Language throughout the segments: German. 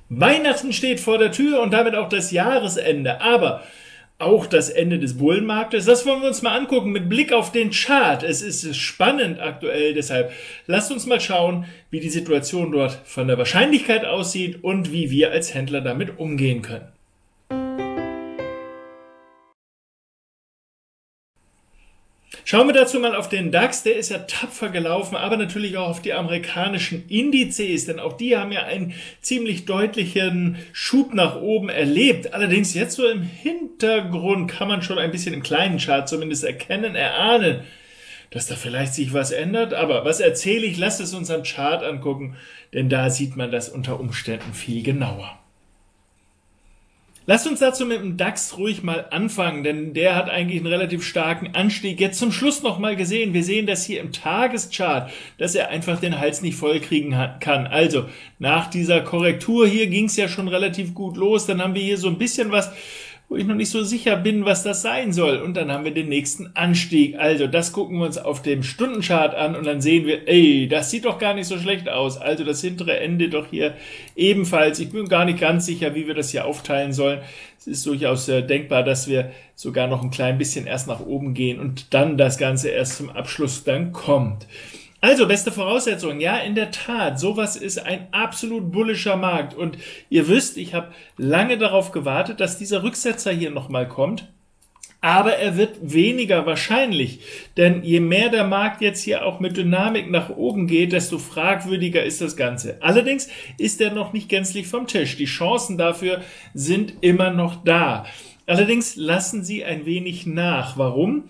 Weihnachten steht vor der Tür und damit auch das Jahresende, aber auch das Ende des Bullenmarktes. Das wollen wir uns mal angucken mit Blick auf den Chart. Es ist spannend aktuell, deshalb lasst uns mal schauen, wie die Situation dort von der Wahrscheinlichkeit aussieht und wie wir als Händler damit umgehen können. Schauen wir dazu mal auf den DAX, der ist ja tapfer gelaufen, aber natürlich auch auf die amerikanischen Indizes, denn auch die haben ja einen ziemlich deutlichen Schub nach oben erlebt. Allerdings jetzt so im Hintergrund kann man schon ein bisschen im kleinen Chart zumindest erkennen, erahnen, dass da vielleicht sich was ändert. Aber was erzähle ich? Lasst es uns am Chart angucken, denn da sieht man das unter Umständen viel genauer. Lasst uns dazu mit dem DAX ruhig mal anfangen, denn der hat eigentlich einen relativ starken Anstieg. Jetzt zum Schluss noch mal gesehen, wir sehen das hier im Tageschart, dass er einfach den Hals nicht voll kriegen kann. Also nach dieser Korrektur hier ging es ja schon relativ gut los, dann haben wir hier so ein bisschen was, wo ich noch nicht so sicher bin, was das sein soll. Und dann haben wir den nächsten Anstieg. Also das gucken wir uns auf dem Stundenchart an und dann sehen wir, ey, das sieht doch gar nicht so schlecht aus. Also das hintere Ende doch hier ebenfalls. Ich bin gar nicht ganz sicher, wie wir das hier aufteilen sollen. Es ist durchaus denkbar, dass wir sogar noch ein klein bisschen erst nach oben gehen und dann das Ganze erst zum Abschluss dann kommt. Also, beste Voraussetzung, ja, in der Tat, sowas ist ein absolut bullischer Markt. Und ihr wisst, ich habe lange darauf gewartet, dass dieser Rücksetzer hier nochmal kommt. Aber er wird weniger wahrscheinlich, denn je mehr der Markt jetzt hier auch mit Dynamik nach oben geht, desto fragwürdiger ist das Ganze. Allerdings ist er noch nicht gänzlich vom Tisch. Die Chancen dafür sind immer noch da. Allerdings lassen sie ein wenig nach. Warum?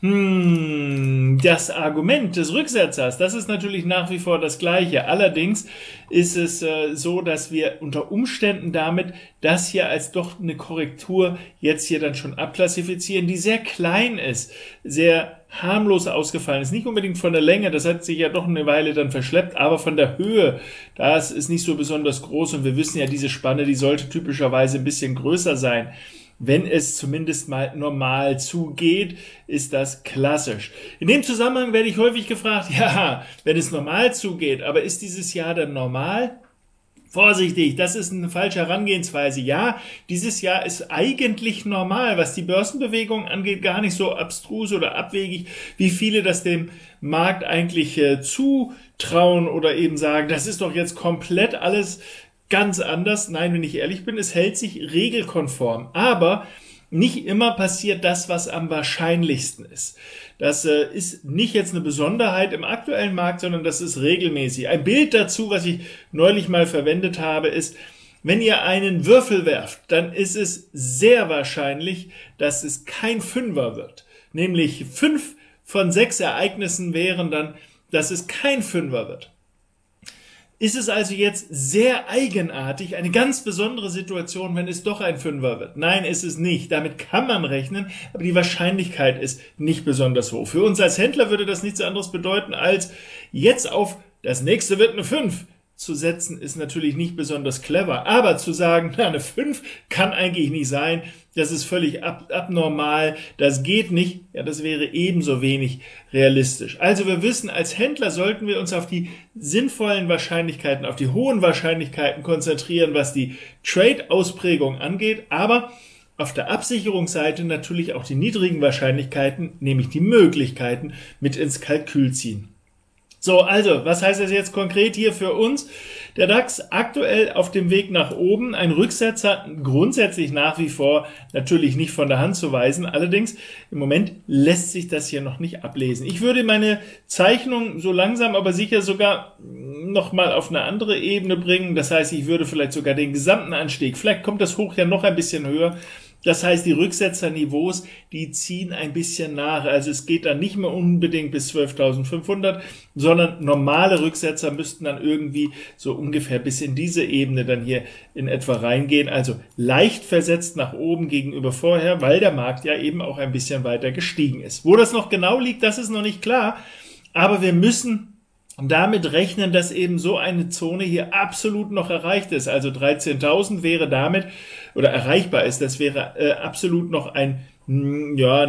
Das Argument des Rücksetzers, das ist natürlich nach wie vor das gleiche. Allerdings ist es so, dass wir unter Umständen damit das hier als doch eine Korrektur jetzt hier dann schon abklassifizieren, die sehr klein ist, sehr harmlos ausgefallen ist. Nicht unbedingt von der Länge, das hat sich ja doch eine Weile dann verschleppt, aber von der Höhe, das ist nicht so besonders groß und wir wissen ja, diese Spanne, die sollte typischerweise ein bisschen größer sein. Wenn es zumindest mal normal zugeht, ist das klassisch. In dem Zusammenhang werde ich häufig gefragt, ja, wenn es normal zugeht, aber ist dieses Jahr dann normal? Vorsichtig, das ist eine falsche Herangehensweise. Ja, dieses Jahr ist eigentlich normal, was die Börsenbewegung angeht, gar nicht so abstrus oder abwegig, wie viele das dem Markt eigentlich zutrauen oder eben sagen, das ist doch jetzt komplett alles ganz anders. Nein, wenn ich ehrlich bin, es hält sich regelkonform. Aber nicht immer passiert das, was am wahrscheinlichsten ist. Das ist nicht jetzt eine Besonderheit im aktuellen Markt, sondern das ist regelmäßig. Ein Bild dazu, was ich neulich mal verwendet habe, ist, wenn ihr einen Würfel werft, dann ist es sehr wahrscheinlich, dass es kein Fünfer wird. Nämlich 5 von 6 Ereignissen wären dann, dass es kein Fünfer wird. Ist es also jetzt sehr eigenartig, eine ganz besondere Situation, wenn es doch ein Fünfer wird? Nein, ist es nicht. Damit kann man rechnen, aber die Wahrscheinlichkeit ist nicht besonders hoch. Für uns als Händler würde das nichts anderes bedeuten, als jetzt auf das nächste wird eine 5 zu setzen, ist natürlich nicht besonders clever. Aber zu sagen, na, eine 5 kann eigentlich nicht sein, das ist völlig abnormal, das geht nicht, ja, das wäre ebenso wenig realistisch. Also wir wissen, als Händler sollten wir uns auf die sinnvollen Wahrscheinlichkeiten, auf die hohen Wahrscheinlichkeiten konzentrieren, was die Trade-Ausprägung angeht, aber auf der Absicherungsseite natürlich auch die niedrigen Wahrscheinlichkeiten, nämlich die Möglichkeiten, mit ins Kalkül ziehen. So, also, was heißt das jetzt konkret hier für uns? Der DAX aktuell auf dem Weg nach oben, ein Rücksetzer grundsätzlich nach wie vor natürlich nicht von der Hand zu weisen, allerdings im Moment lässt sich das hier noch nicht ablesen. Ich würde meine Zeichnung so langsam aber sicher sogar nochmal auf eine andere Ebene bringen, das heißt, ich würde vielleicht sogar den gesamten Anstieg, vielleicht kommt das Hoch ja noch ein bisschen höher, das heißt, die Rücksetzerniveaus, die ziehen ein bisschen nach. Also es geht dann nicht mehr unbedingt bis 12.500, sondern normale Rücksetzer müssten dann irgendwie so ungefähr bis in diese Ebene dann hier in etwa reingehen. Also leicht versetzt nach oben gegenüber vorher, weil der Markt ja eben auch ein bisschen weiter gestiegen ist. Wo das noch genau liegt, das ist noch nicht klar. Aber wir müssen damit rechnen, dass eben so eine Zone hier absolut noch erreicht ist. Also 13.000 wäre damit, oder erreichbar ist, das wäre absolut noch eine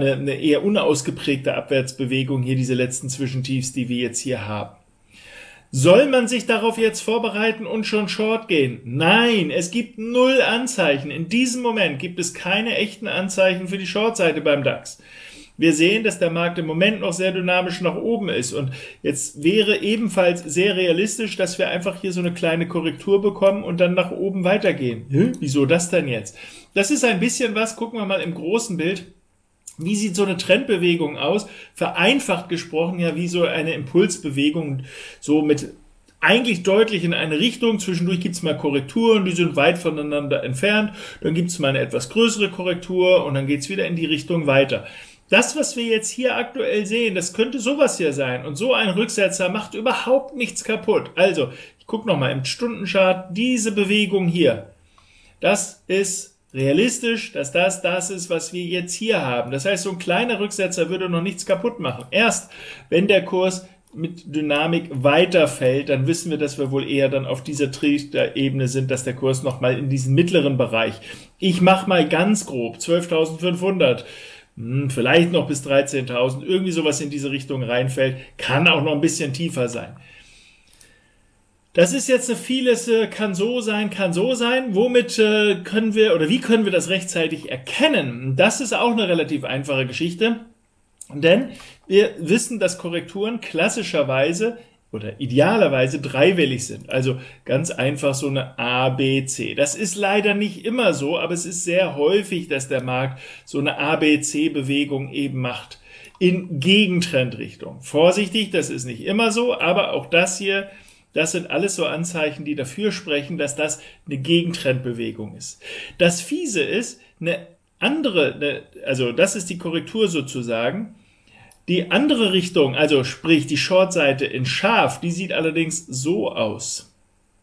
eher unausgeprägte Abwärtsbewegung hier, diese letzten Zwischentiefs, die wir jetzt hier haben. Soll man sich darauf jetzt vorbereiten und schon Short gehen? Nein, es gibt null Anzeichen. In diesem Moment gibt es keine echten Anzeichen für die Short-Seite beim DAX. Wir sehen, dass der Markt im Moment noch sehr dynamisch nach oben ist und jetzt wäre ebenfalls sehr realistisch, dass wir einfach hier so eine kleine Korrektur bekommen und dann nach oben weitergehen. Wieso das denn jetzt? Das ist ein bisschen was, gucken wir mal im großen Bild. Wie sieht so eine Trendbewegung aus? Vereinfacht gesprochen ja wie so eine Impulsbewegung, so mit eigentlich deutlich in eine Richtung. Zwischendurch gibt es mal Korrekturen, die sind weit voneinander entfernt. Dann gibt es mal eine etwas größere Korrektur und dann geht es wieder in die Richtung weiter. Das, was wir jetzt hier aktuell sehen, das könnte sowas hier sein. Und so ein Rücksetzer macht überhaupt nichts kaputt. Also, ich gucke nochmal im Stundenchart, diese Bewegung hier, das ist realistisch, dass das ist, was wir jetzt hier haben. Das heißt, so ein kleiner Rücksetzer würde noch nichts kaputt machen. Erst, wenn der Kurs mit Dynamik weiterfällt, dann wissen wir, dass wir wohl eher dann auf dieser Trichter-Ebene sind, dass der Kurs nochmal in diesen mittleren Bereich. Ich mache mal ganz grob 12.500. Vielleicht noch bis 13.000, irgendwie sowas in diese Richtung reinfällt, kann auch noch ein bisschen tiefer sein. Das ist jetzt vieles, kann so sein, Womit können wir, oder wie können wir das rechtzeitig erkennen? Das ist auch eine relativ einfache Geschichte, denn wir wissen, dass Korrekturen klassischerweise oder idealerweise dreiwellig sind. Also ganz einfach so eine A, B, C. Das ist leider nicht immer so, aber es ist sehr häufig, dass der Markt so eine A, B, C-Bewegung eben macht in Gegentrendrichtung. Vorsichtig, das ist nicht immer so, aber auch das hier, das sind alles so Anzeichen, die dafür sprechen, dass das eine Gegentrendbewegung ist. Das Fiese ist, also das ist die Korrektur sozusagen. Die andere Richtung, also sprich die Short-Seite in scharf, die sieht allerdings so aus.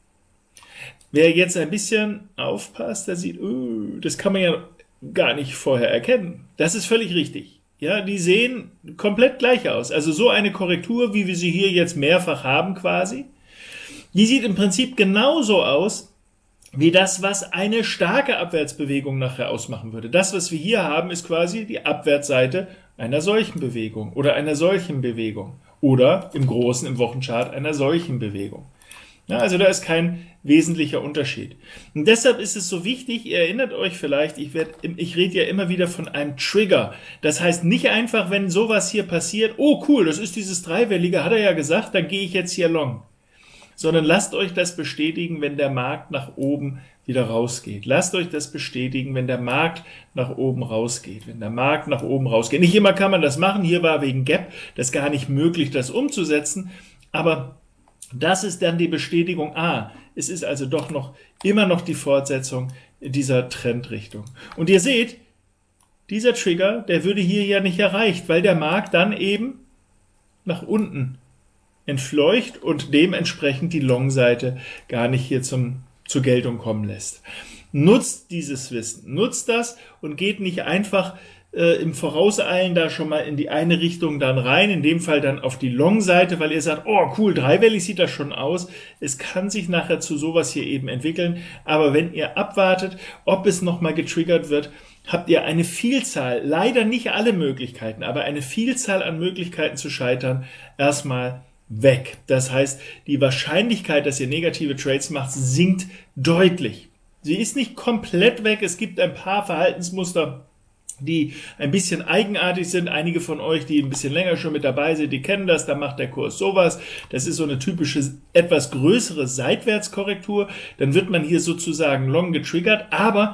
Wer jetzt ein bisschen aufpasst, der sieht, das kann man ja gar nicht vorher erkennen. Das ist völlig richtig. Ja, die sehen komplett gleich aus. Also so eine Korrektur, wie wir sie hier jetzt mehrfach haben quasi, die sieht im Prinzip genauso aus, wie das, was eine starke Abwärtsbewegung nachher ausmachen würde. Das, was wir hier haben, ist quasi die Abwärtsseite einer solchen Bewegung oder einer solchen Bewegung oder im Großen, im Wochenchart einer solchen Bewegung. Ja, also da ist kein wesentlicher Unterschied. Und deshalb ist es so wichtig, ihr erinnert euch vielleicht, ich rede ja immer wieder von einem Trigger. Das heißt nicht einfach, wenn sowas hier passiert, oh cool, das ist dieses Dreiwellige, hat er ja gesagt, dann gehe ich jetzt hier long. Sondern lasst euch das bestätigen, wenn der Markt nach oben wieder rausgeht. Lasst euch das bestätigen, wenn der Markt nach oben rausgeht. Wenn der Markt nach oben rausgeht. Nicht immer kann man das machen. Hier war wegen Gap das gar nicht möglich, das umzusetzen. Aber das ist dann die Bestätigung. Es ist also doch immer noch die Fortsetzung dieser Trendrichtung. Und ihr seht, dieser Trigger, der würde hier ja nicht erreicht, weil der Markt dann eben nach unten entfleucht und dementsprechend die Long-Seite gar nicht hier zur Geltung kommen lässt. Nutzt dieses Wissen, nutzt das und geht nicht einfach im Vorauseilen da schon mal in die eine Richtung dann rein, in dem Fall dann auf die Long-Seite, weil ihr sagt, oh cool, dreiwellig sieht das schon aus. Es kann sich nachher zu sowas hier eben entwickeln, aber wenn ihr abwartet, ob es nochmal getriggert wird, habt ihr eine Vielzahl, leider nicht alle Möglichkeiten, aber eine Vielzahl an Möglichkeiten zu scheitern, erstmal weg. Das heißt, die Wahrscheinlichkeit, dass ihr negative Trades macht, sinkt deutlich. Sie ist nicht komplett weg. Es gibt ein paar Verhaltensmuster, die ein bisschen eigenartig sind. Einige von euch, die ein bisschen länger schon mit dabei sind, die kennen das. Da macht der Kurs sowas. Das ist so eine typische, etwas größere Seitwärtskorrektur. Dann wird man hier sozusagen long getriggert, aber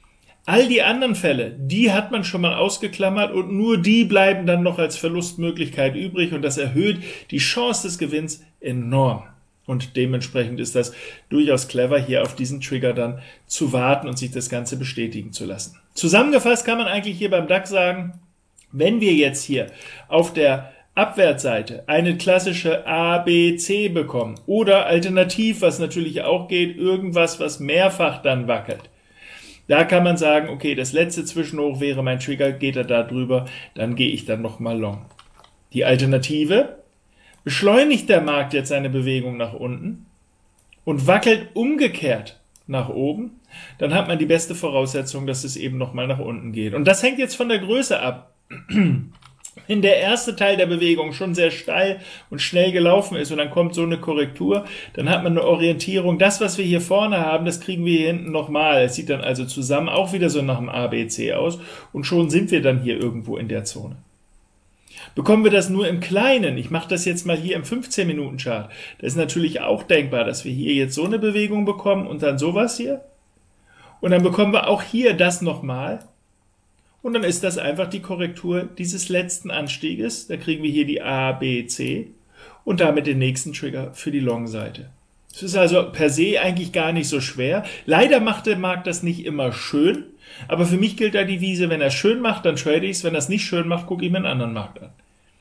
all die anderen Fälle, die hat man schon mal ausgeklammert und nur die bleiben dann noch als Verlustmöglichkeit übrig und das erhöht die Chance des Gewinns enorm. Und dementsprechend ist das durchaus clever, hier auf diesen Trigger dann zu warten und sich das Ganze bestätigen zu lassen. Zusammengefasst kann man eigentlich hier beim DAX sagen, wenn wir jetzt hier auf der Abwärtsseite eine klassische A, B, C bekommen oder alternativ, was natürlich auch geht, irgendwas, was mehrfach dann wackelt, da kann man sagen, okay, das letzte Zwischenhoch wäre mein Trigger, geht er da drüber, dann gehe ich dann nochmal long. Die Alternative, beschleunigt der Markt jetzt seine Bewegung nach unten und wackelt umgekehrt nach oben, dann hat man die beste Voraussetzung, dass es eben nochmal nach unten geht. Und das hängt jetzt von der Größe ab. Wenn der erste Teil der Bewegung schon sehr steil und schnell gelaufen ist und dann kommt so eine Korrektur, dann hat man eine Orientierung. Das, was wir hier vorne haben, das kriegen wir hier hinten nochmal. Es sieht dann also zusammen auch wieder so nach dem ABC aus und schon sind wir dann hier irgendwo in der Zone. Bekommen wir das nur im Kleinen, ich mache das jetzt mal hier im 15-Minuten-Chart, das ist natürlich auch denkbar, dass wir hier jetzt so eine Bewegung bekommen und dann sowas hier. Und dann bekommen wir auch hier das nochmal. Und dann ist das einfach die Korrektur dieses letzten Anstieges. Da kriegen wir hier die A, B, C und damit den nächsten Trigger für die Long-Seite. Es ist also per se eigentlich gar nicht so schwer. Leider macht der Markt das nicht immer schön, aber für mich gilt da die Devise, wenn er es schön macht, dann trade ich es. Wenn er es nicht schön macht, gucke ich mir einen anderen Markt an.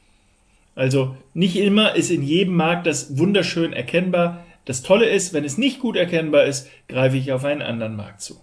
Also nicht immer ist in jedem Markt das wunderschön erkennbar. Das Tolle ist, wenn es nicht gut erkennbar ist, greife ich auf einen anderen Markt zu.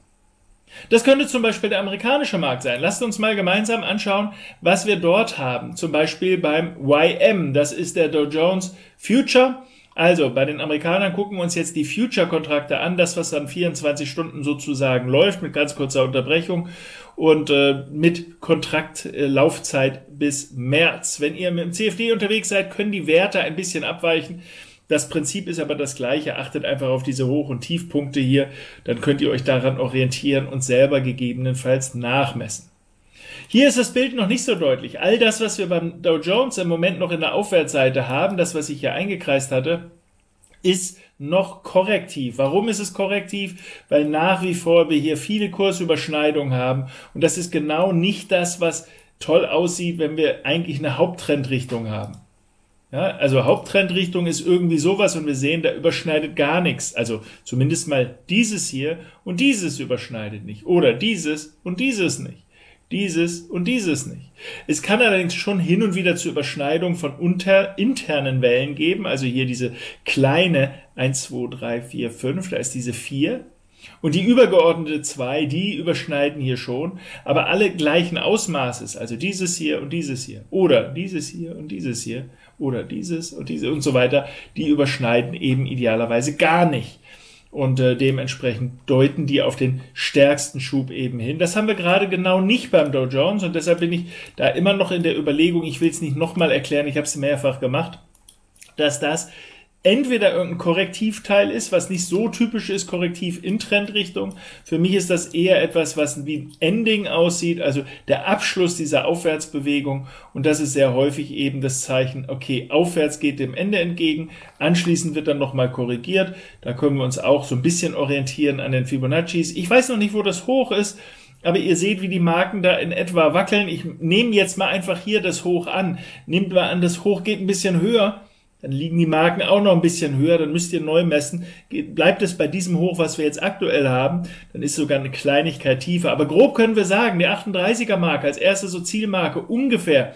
Das könnte zum Beispiel der amerikanische Markt sein. Lasst uns mal gemeinsam anschauen, was wir dort haben. Zum Beispiel beim YM, das ist der Dow Jones Future. Also bei den Amerikanern gucken wir uns jetzt die Future-Kontrakte an, das was dann 24 Stunden sozusagen läuft, mit ganz kurzer Unterbrechung und mit Kontraktlaufzeit bis März. Wenn ihr mit dem CFD unterwegs seid, können die Werte ein bisschen abweichen. Das Prinzip ist aber das gleiche. Achtet einfach auf diese Hoch- und Tiefpunkte hier. Dann könnt ihr euch daran orientieren und selber gegebenenfalls nachmessen. Hier ist das Bild noch nicht so deutlich. All das, was wir beim Dow Jones im Moment noch in der Aufwärtsseite haben, das, was ich hier eingekreist hatte, ist noch korrektiv. Warum ist es korrektiv? Weil nach wie vor wir hier viele Kursüberschneidungen haben. Und das ist genau nicht das, was toll aussieht, wenn wir eigentlich eine Haupttrendrichtung haben. Ja, also Haupttrendrichtung ist irgendwie sowas und wir sehen, da überschneidet gar nichts. Also zumindest mal dieses hier und dieses überschneidet nicht. Oder dieses und dieses nicht. Dieses und dieses nicht. Es kann allerdings schon hin und wieder zu Überschneidungen von internen Wellen geben. Also hier diese kleine 1, 2, 3, 4, 5, da ist diese 4. Und die übergeordnete 2, die überschneiden hier schon, aber alle gleichen Ausmaßes, also dieses hier und dieses hier, oder dieses hier und dieses hier, oder dieses und diese und so weiter, die überschneiden eben idealerweise gar nicht. Und dementsprechend deuten die auf den stärksten Schub eben hin. Das haben wir gerade genau nicht beim Dow Jones und deshalb bin ich da immer noch in der Überlegung, ich will es nicht nochmal erklären, ich habe es mehrfach gemacht, dass das entweder irgendein Korrektivteil ist, was nicht so typisch ist, Korrektiv in Trendrichtung. Für mich ist das eher etwas, was wie ein Ending aussieht, also der Abschluss dieser Aufwärtsbewegung. Und das ist sehr häufig eben das Zeichen, okay, aufwärts geht dem Ende entgegen. Anschließend wird dann nochmal korrigiert. Da können wir uns auch so ein bisschen orientieren an den Fibonaccis. Ich weiß noch nicht, wo das Hoch ist, aber ihr seht, wie die Marken da in etwa wackeln. Ich nehme jetzt mal einfach hier das Hoch an. Nehmt mal an, das Hoch geht ein bisschen höher. Dann liegen die Marken auch noch ein bisschen höher, dann müsst ihr neu messen. Bleibt es bei diesem Hoch, was wir jetzt aktuell haben, dann ist sogar eine Kleinigkeit tiefer. Aber grob können wir sagen, die 38er Marke als erste so Zielmarke ungefähr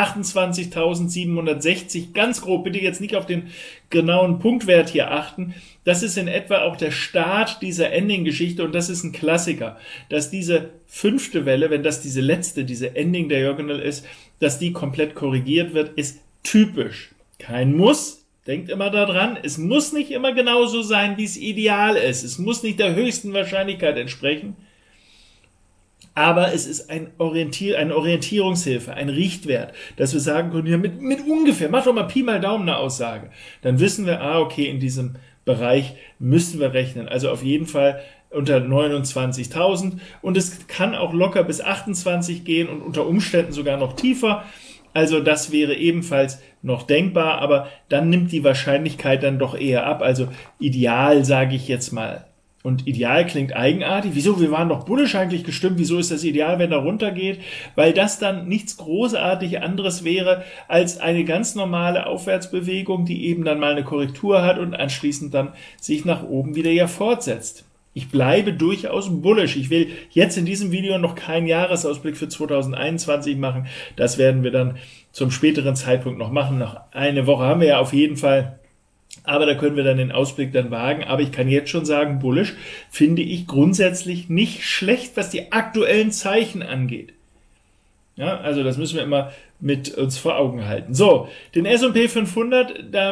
28.760, ganz grob, bitte jetzt nicht auf den genauen Punktwert hier achten. Das ist in etwa auch der Start dieser Ending-Geschichte und das ist ein Klassiker, dass diese fünfte Welle, wenn das diese letzte, diese Ending Diagonal ist, dass die komplett korrigiert wird, ist typisch. Kein Muss, denkt immer daran, es muss nicht immer genauso sein, wie es ideal ist. Es muss nicht der höchsten Wahrscheinlichkeit entsprechen, aber es ist eine Orientierungshilfe, ein Richtwert, dass wir sagen können, ja, mit ungefähr, mach doch mal Pi mal Daumen eine Aussage. Dann wissen wir, okay, in diesem Bereich müssen wir rechnen. Also auf jeden Fall unter 29.000 und es kann auch locker bis 28 gehen und unter Umständen sogar noch tiefer. Also das wäre ebenfalls noch denkbar, aber dann nimmt die Wahrscheinlichkeit dann doch eher ab. Also ideal, sage ich jetzt mal. Und ideal klingt eigenartig. Wieso? Wir waren doch bullisch eigentlich gestimmt. Wieso ist das ideal, wenn er runtergeht? Weil das dann nichts großartig anderes wäre als eine ganz normale Aufwärtsbewegung, die eben dann mal eine Korrektur hat und anschließend dann sich nach oben wieder ja fortsetzt. Ich bleibe durchaus bullish. Ich will jetzt in diesem Video noch keinen Jahresausblick für 2021 machen. Das werden wir dann zum späteren Zeitpunkt noch machen. Noch eine Woche haben wir ja auf jeden Fall. Aber da können wir dann den Ausblick dann wagen. Aber ich kann jetzt schon sagen, bullish finde ich grundsätzlich nicht schlecht, was die aktuellen Zeichen angeht. Ja, also das müssen wir immer mit uns vor Augen halten. So, den S&P 500, da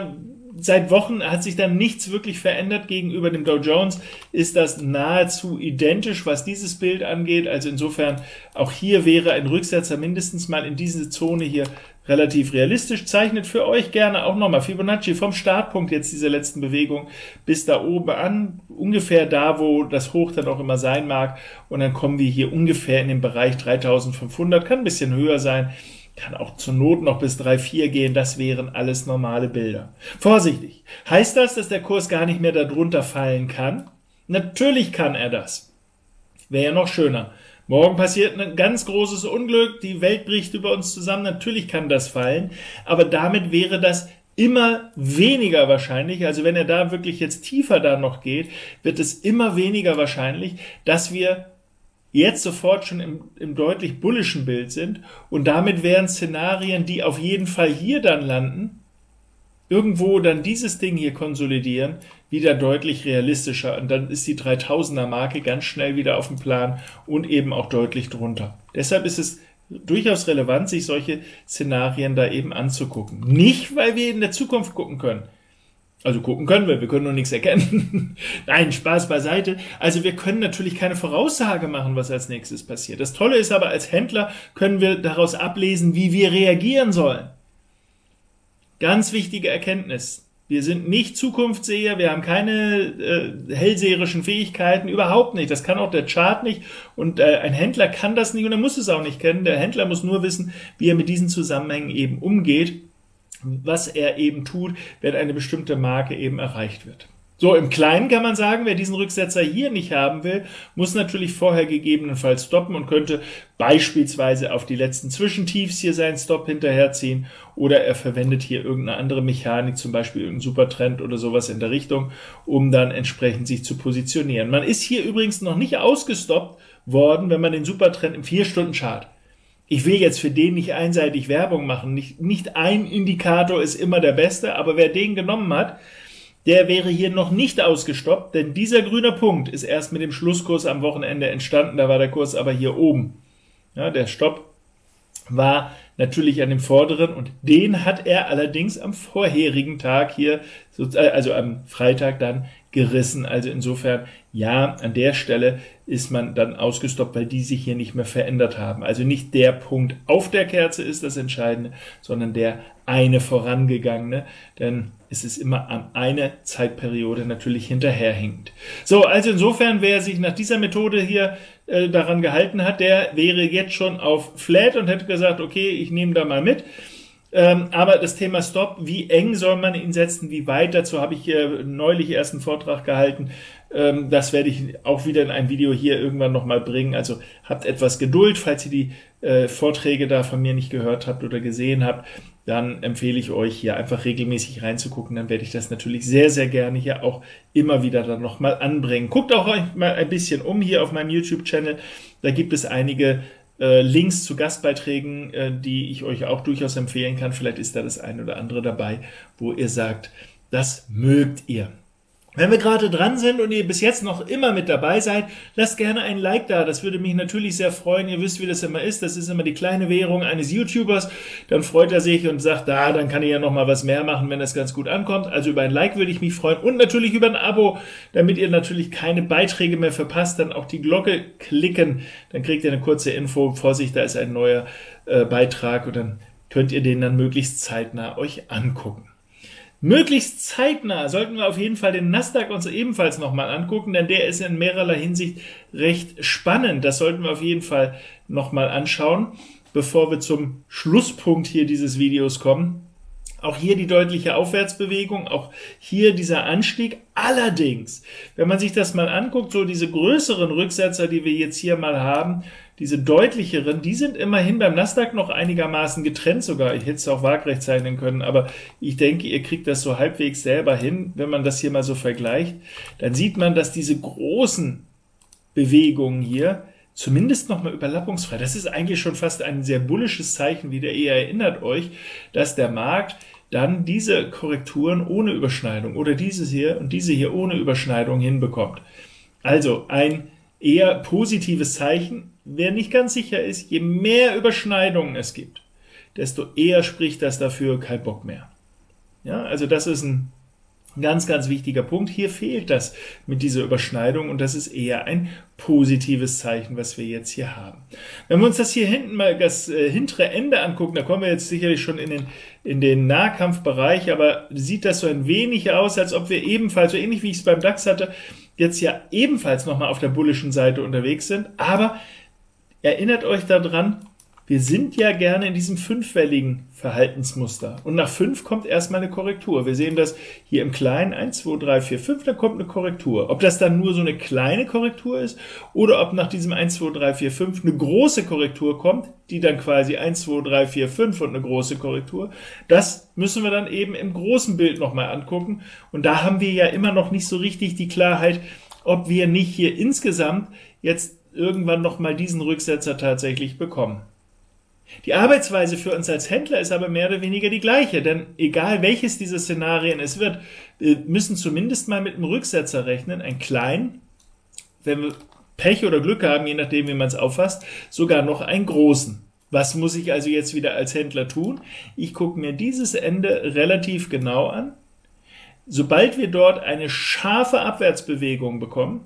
seit Wochen hat sich dann nichts wirklich verändert. Gegenüber dem Dow Jones ist das nahezu identisch, was dieses Bild angeht. Also insofern, auch hier wäre ein Rücksetzer mindestens mal in diese Zone hier relativ realistisch. Zeichnet für euch gerne auch nochmal Fibonacci vom Startpunkt jetzt dieser letzten Bewegung bis da oben an, ungefähr da, wo das Hoch dann auch immer sein mag. Und dann kommen wir hier ungefähr in den Bereich 3500, kann ein bisschen höher sein. Kann auch zur Not noch bis 3,4 gehen, das wären alles normale Bilder. Vorsichtig! Heißt das, dass der Kurs gar nicht mehr darunter fallen kann? Natürlich kann er das. Wäre ja noch schöner. Morgen passiert ein ganz großes Unglück, die Welt bricht über uns zusammen, natürlich kann das fallen, aber damit wäre das immer weniger wahrscheinlich, also wenn er da wirklich jetzt tiefer da noch geht, wird es immer weniger wahrscheinlich, dass wir jetzt sofort schon im deutlich bullischen Bild sind und damit wären Szenarien, die auf jeden Fall hier dann landen, irgendwo dann dieses Ding hier konsolidieren, wieder deutlich realistischer und dann ist die 3000er Marke ganz schnell wieder auf dem Plan und eben auch deutlich drunter. Deshalb ist es durchaus relevant, sich solche Szenarien da eben anzugucken. Nicht, weil wir in der Zukunft gucken können. Also gucken können wir können nur nichts erkennen. Nein, Spaß beiseite. Also wir können natürlich keine Voraussage machen, was als nächstes passiert. Das Tolle ist aber, als Händler können wir daraus ablesen, wie wir reagieren sollen. Ganz wichtige Erkenntnis. Wir sind nicht Zukunftsseher, wir haben keine hellseherischen Fähigkeiten, überhaupt nicht. Das kann auch der Chart nicht und ein Händler kann das nicht und er muss es auch nicht kennen. Der Händler muss nur wissen, wie er mit diesen Zusammenhängen eben umgeht, was er eben tut, wenn eine bestimmte Marke eben erreicht wird. So, im Kleinen kann man sagen, wer diesen Rücksetzer hier nicht haben will, muss natürlich vorher gegebenenfalls stoppen und könnte beispielsweise auf die letzten Zwischentiefs hier seinen Stop hinterherziehen oder er verwendet hier irgendeine andere Mechanik, zum Beispiel irgendeinen Supertrend oder sowas in der Richtung, um dann entsprechend sich zu positionieren. Man ist hier übrigens noch nicht ausgestoppt worden, wenn man den Supertrend im 4-Stunden-Chart. Ich will jetzt für den nicht einseitig Werbung machen, nicht ein Indikator ist immer der beste, aber wer den genommen hat, der wäre hier noch nicht ausgestoppt, denn dieser grüne Punkt ist erst mit dem Schlusskurs am Wochenende entstanden, da war der Kurs aber hier oben. Ja, der Stopp war natürlich an dem vorderen und den hat er allerdings am vorherigen Tag hier, also am Freitag dann gerissen. Also insofern, ja, an der Stelle ist man dann ausgestoppt, weil die sich hier nicht mehr verändert haben. Also nicht der Punkt auf der Kerze ist das Entscheidende, sondern der eine vorangegangene, denn es ist immer an eine Zeitperiode natürlich hinterherhinkt. So, also insofern, wer sich nach dieser Methode hier daran gehalten hat, der wäre jetzt schon auf Flat und hätte gesagt, okay, ich nehme da mal mit. Aber das Thema Stop, wie eng soll man ihn setzen, wie weit, dazu habe ich hier neulich erst einen Vortrag gehalten. Das werde ich auch wieder in einem Video hier irgendwann nochmal bringen. Also habt etwas Geduld, falls ihr die Vorträge da von mir nicht gehört habt oder gesehen habt, dann empfehle ich euch hier einfach regelmäßig reinzugucken. Dann werde ich das natürlich sehr, sehr gerne hier auch immer wieder dann nochmal anbringen. Guckt auch mal ein bisschen um hier auf meinem YouTube-Channel. Da gibt es einige Links zu Gastbeiträgen, die ich euch auch durchaus empfehlen kann. Vielleicht ist da das ein oder andere dabei, wo ihr sagt, das mögt ihr. Wenn wir gerade dran sind und ihr bis jetzt noch immer mit dabei seid, lasst gerne ein Like da. Das würde mich natürlich sehr freuen. Ihr wisst, wie das immer ist. Das ist immer die kleine Währung eines YouTubers. Dann freut er sich und sagt, dann kann ich ja noch mal was mehr machen, wenn das ganz gut ankommt. Also über ein Like würde ich mich freuen und natürlich über ein Abo, damit ihr natürlich keine Beiträge mehr verpasst. Dann auch die Glocke klicken. Dann kriegt ihr eine kurze Info. Vorsicht, da ist ein neuer Beitrag und dann könnt ihr den dann möglichst zeitnah euch angucken. Möglichst zeitnah sollten wir auf jeden Fall den Nasdaq uns ebenfalls nochmal angucken, denn der ist in mehrerlei Hinsicht recht spannend. Das sollten wir auf jeden Fall nochmal anschauen, bevor wir zum Schlusspunkt hier dieses Videos kommen. Auch hier die deutliche Aufwärtsbewegung, auch hier dieser Anstieg. Allerdings, wenn man sich das mal anguckt, so diese größeren Rücksetzer, die wir jetzt hier mal haben, diese deutlicheren, die sind immerhin beim Nasdaq noch einigermaßen getrennt sogar. Ich hätte es auch waagrecht zeichnen können, aber ich denke, ihr kriegt das so halbwegs selber hin, wenn man das hier mal so vergleicht. Dann sieht man, dass diese großen Bewegungen hier zumindest nochmal überlappungsfrei. Das ist eigentlich schon fast ein sehr bullisches Zeichen wieder. Ihr erinnert euch, dass der Markt dann diese Korrekturen ohne Überschneidung oder dieses hier und diese hier ohne Überschneidung hinbekommt. Also ein eher positives Zeichen. Wer nicht ganz sicher ist, je mehr Überschneidungen es gibt, desto eher spricht das dafür, kein Bock mehr. Ja, also das ist ein Ein ganz, ganz wichtiger Punkt. Hier fehlt das mit dieser Überschneidung und das ist eher ein positives Zeichen, was wir jetzt hier haben. Wenn wir uns das hier hinten mal das hintere Ende angucken, da kommen wir jetzt sicherlich schon in den Nahkampfbereich, aber sieht das so ein wenig aus, als ob wir ebenfalls, so ähnlich wie ich es beim DAX hatte, jetzt ja ebenfalls nochmal auf der bullischen Seite unterwegs sind. Aber erinnert euch daran, wir sind ja gerne in diesem fünfwelligen Verhaltensmuster. Und nach 5 kommt erstmal eine Korrektur. Wir sehen das hier im Kleinen, 1, 2, 3, 4, 5, da kommt eine Korrektur. Ob das dann nur so eine kleine Korrektur ist oder ob nach diesem 1, 2, 3, 4, 5 eine große Korrektur kommt, die dann quasi 1, 2, 3, 4, 5 und eine große Korrektur, das müssen wir dann eben im großen Bild nochmal angucken. Und da haben wir ja immer noch nicht so richtig die Klarheit, ob wir nicht hier insgesamt jetzt irgendwann nochmal diesen Rücksetzer tatsächlich bekommen. Die Arbeitsweise für uns als Händler ist aber mehr oder weniger die gleiche, denn egal welches dieser Szenarien es wird, wir müssen zumindest mal mit einem Rücksetzer rechnen, einen kleinen, wenn wir Pech oder Glück haben, je nachdem wie man es auffasst, sogar noch einen großen. Was muss ich also jetzt wieder als Händler tun? Ich gucke mir dieses Ende relativ genau an. Sobald wir dort eine scharfe Abwärtsbewegung bekommen,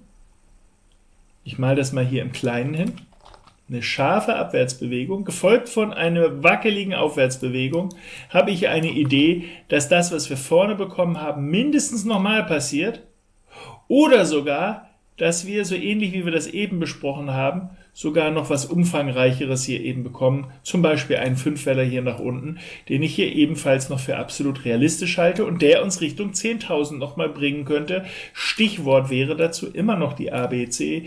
ich male das mal hier im Kleinen hin, eine scharfe Abwärtsbewegung, gefolgt von einer wackeligen Aufwärtsbewegung, habe ich eine Idee, dass das, was wir vorne bekommen haben, mindestens nochmal passiert oder sogar, dass wir, so ähnlich wie wir das eben besprochen haben, sogar noch was Umfangreicheres hier eben bekommen, zum Beispiel einen Fünfweller hier nach unten, den ich hier ebenfalls noch für absolut realistisch halte und der uns Richtung 10.000 nochmal bringen könnte. Stichwort wäre dazu immer noch die ABC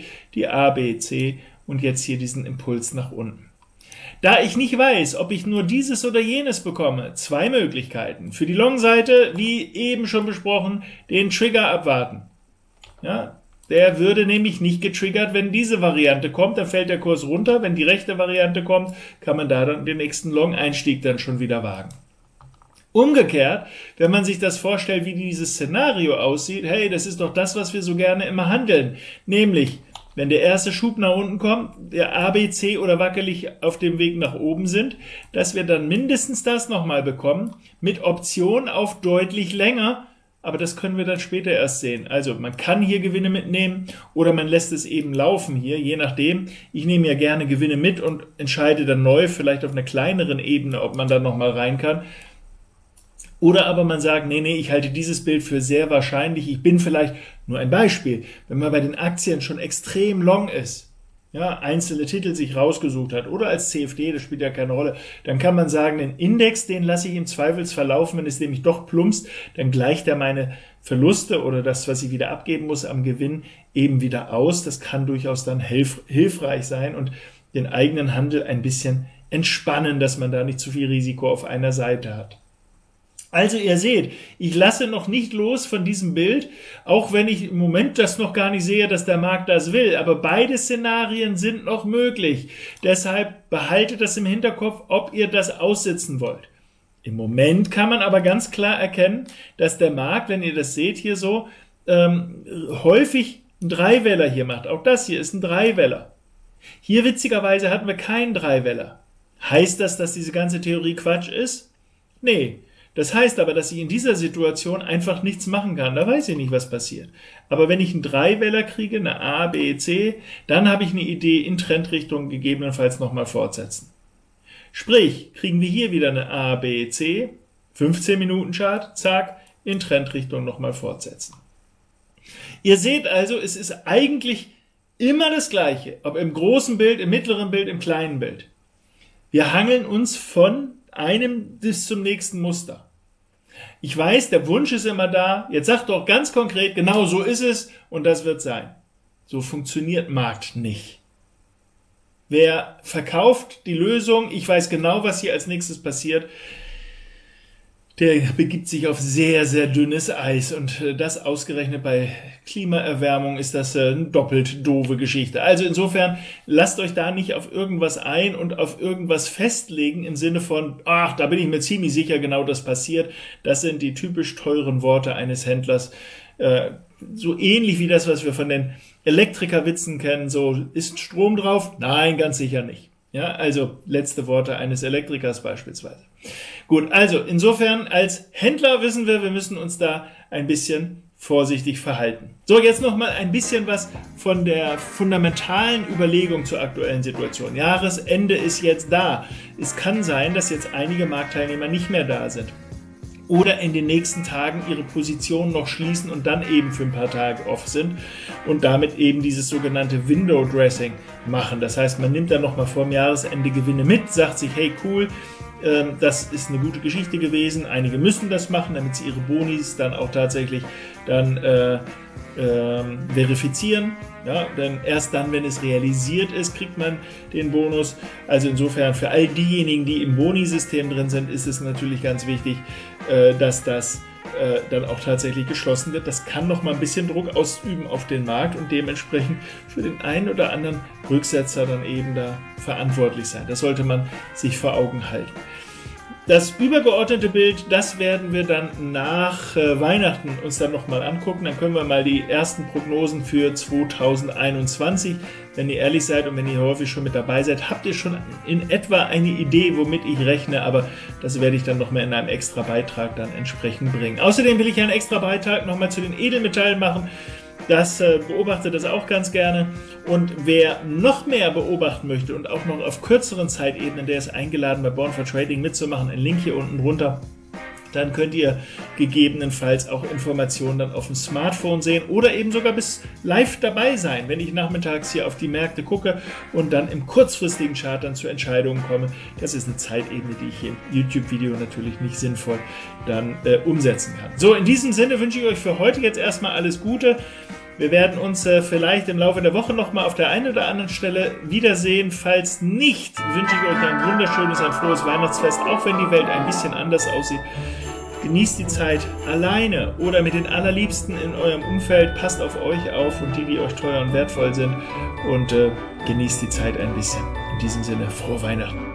und jetzt hier diesen Impuls nach unten. Da ich nicht weiß, ob ich nur dieses oder jenes bekomme, zwei Möglichkeiten. Für die Long-Seite, wie eben schon besprochen, den Trigger abwarten. Ja, der würde nämlich nicht getriggert, wenn diese Variante kommt, dann fällt der Kurs runter. Wenn die rechte Variante kommt, kann man da dann den nächsten Long-Einstieg dann schon wieder wagen. Umgekehrt, wenn man sich das vorstellt, wie dieses Szenario aussieht, hey, das ist doch das, was wir so gerne immer handeln, nämlich wenn der erste Schub nach unten kommt, der ABC oder wackelig auf dem Weg nach oben sind, dass wir dann mindestens das nochmal bekommen, mit Option auf deutlich länger, aber das können wir dann später erst sehen. Also man kann hier Gewinne mitnehmen oder man lässt es eben laufen hier, je nachdem. Ich nehme ja gerne Gewinne mit und entscheide dann neu, vielleicht auf einer kleineren Ebene, ob man da nochmal rein kann. Oder aber man sagt, nee, ich halte dieses Bild für sehr wahrscheinlich. Ich bin vielleicht, nur ein Beispiel, wenn man bei den Aktien schon extrem long ist, ja, einzelne Titel sich rausgesucht hat oder als CFD, das spielt ja keine Rolle, dann kann man sagen, den Index, den lasse ich im Zweifelsfall laufen, wenn es nämlich doch plumpst, dann gleicht er meine Verluste oder das, was ich wieder abgeben muss am Gewinn, eben wieder aus. Das kann durchaus dann hilfreich sein und den eigenen Handel ein bisschen entspannen, dass man da nicht zu viel Risiko auf einer Seite hat. Also ihr seht, ich lasse noch nicht los von diesem Bild, auch wenn ich im Moment das noch gar nicht sehe, dass der Markt das will, aber beide Szenarien sind noch möglich. Deshalb behaltet das im Hinterkopf, ob ihr das aussitzen wollt. Im Moment kann man aber ganz klar erkennen, dass der Markt, wenn ihr das seht hier so, häufig einen Dreiweller hier macht. Auch das hier ist ein Dreiweller. Hier witzigerweise hatten wir keinen Dreiweller. Heißt das, dass diese ganze Theorie Quatsch ist? Nee. Das heißt aber, dass ich in dieser Situation einfach nichts machen kann. Da weiß ich nicht, was passiert. Aber wenn ich einen Dreiweller kriege, eine A, B, C, dann habe ich eine Idee, in Trendrichtung gegebenenfalls nochmal fortsetzen. Sprich, kriegen wir hier wieder eine A, B, C, 15-Minuten-Chart, zack, in Trendrichtung nochmal fortsetzen. Ihr seht also, es ist eigentlich immer das Gleiche, ob im großen Bild, im mittleren Bild, im kleinen Bild. Wir hangeln uns von einem bis zum nächsten Muster. Ich weiß, der Wunsch ist immer da, jetzt sagt doch ganz konkret, genau so ist es und das wird sein. So funktioniert Markt nicht. Wer verkauft die Lösung, ich weiß genau, was hier als nächstes passiert, der begibt sich auf sehr, sehr dünnes Eis und das ausgerechnet bei Klimaerwärmung ist das eine doppelt doofe Geschichte. Also insofern lasst euch da nicht auf irgendwas ein und auf irgendwas festlegen im Sinne von, ach, da bin ich mir ziemlich sicher, genau das passiert. Das sind die typisch teuren Worte eines Händlers. So ähnlich wie das, was wir von den Elektrikerwitzen kennen, so, ist Strom drauf? Nein, ganz sicher nicht. Ja, also letzte Worte eines Elektrikers beispielsweise. Gut, also insofern als Händler wissen wir müssen uns da ein bisschen vorsichtig verhalten. So, jetzt noch mal ein bisschen was von der fundamentalen Überlegung zur aktuellen Situation. Jahresende ist jetzt da. Es kann sein, dass jetzt einige Marktteilnehmer nicht mehr da sind oder in den nächsten Tagen ihre Position noch schließen und dann eben für ein paar Tage off sind und damit eben dieses sogenannte Window Dressing machen. Das heißt, man nimmt dann noch mal vor dem Jahresende Gewinne mit, sagt sich, hey cool, das ist eine gute Geschichte gewesen. Einige müssen das machen, damit sie ihre Bonis dann auch tatsächlich dann verifizieren. Ja, denn erst dann, wenn es realisiert ist, kriegt man den Bonus. Also insofern für all diejenigen, die im Boni-System drin sind, ist es natürlich ganz wichtig, dass das dann auch tatsächlich geschlossen wird. Das kann noch mal ein bisschen Druck ausüben auf den Markt und dementsprechend für den einen oder anderen Rücksetzer dann eben da verantwortlich sein. Das sollte man sich vor Augen halten. Das übergeordnete Bild, das werden wir dann nach Weihnachten uns dann nochmal angucken. Dann können wir mal die ersten Prognosen für 2021, wenn ihr ehrlich seid und wenn ihr häufig schon mit dabei seid, habt ihr schon in etwa eine Idee, womit ich rechne, aber das werde ich dann nochmal in einem extra Beitrag dann entsprechend bringen. Außerdem will ich einen extra Beitrag nochmal zu den Edelmetallen machen. Das beobachtet das auch ganz gerne. Und wer noch mehr beobachten möchte und auch noch auf kürzeren Zeitebenen, der ist eingeladen, bei Born for Trading mitzumachen. Ein Link hier unten drunter. Dann könnt ihr gegebenenfalls auch Informationen dann auf dem Smartphone sehen oder eben sogar bis live dabei sein, wenn ich nachmittags hier auf die Märkte gucke und dann im kurzfristigen Chart dann zu Entscheidungen komme. Das ist eine Zeitebene, die ich hier im YouTube-Video natürlich nicht sinnvoll dann umsetzen kann. So, in diesem Sinne wünsche ich euch für heute jetzt erstmal alles Gute. Wir werden uns vielleicht im Laufe der Woche nochmal auf der einen oder anderen Stelle wiedersehen. Falls nicht, wünsche ich euch ein wunderschönes, ein frohes Weihnachtsfest, auch wenn die Welt ein bisschen anders aussieht. Genießt die Zeit alleine oder mit den Allerliebsten in eurem Umfeld. Passt auf euch auf und die euch teuer und wertvoll sind. Und genießt die Zeit ein bisschen. In diesem Sinne, frohe Weihnachten.